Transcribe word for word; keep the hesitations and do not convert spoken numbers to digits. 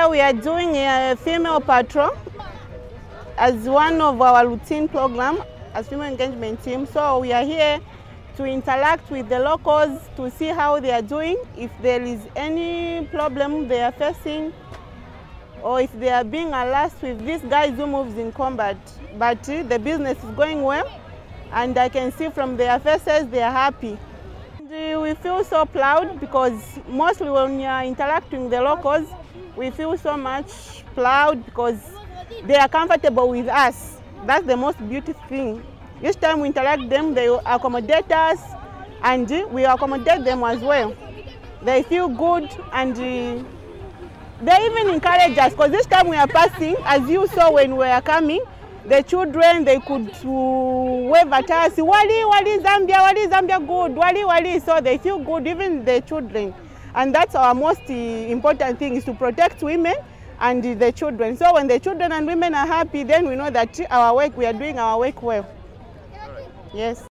we are doing a female patrol as one of our routine program as female engagement team. So we are here to interact with the locals to see how they are doing, if there is any problem they are facing, or if they are being harassed with these guys who moves in combat. But uh, the business is going well, and I can see from their faces they are happy. And, uh, we feel so proud because mostly when we are interacting with the locals, we feel so much proud because they are comfortable with us. That's the most beautiful thing. Each time we interact with them, they accommodate us, and uh, we accommodate them as well. They feel good, and uh, they even encourage us, because this time we are passing, as you saw when we were coming, the children, they could uh, wave at us, Wali, Wali, Zambia, Wali, Zambia, good, Wali, Wali. So they feel good, even the children. And that's our most uh, important thing, is to protect women and uh, the children. So when the children and women are happy, then we know that our work, we are doing our work well. Yes.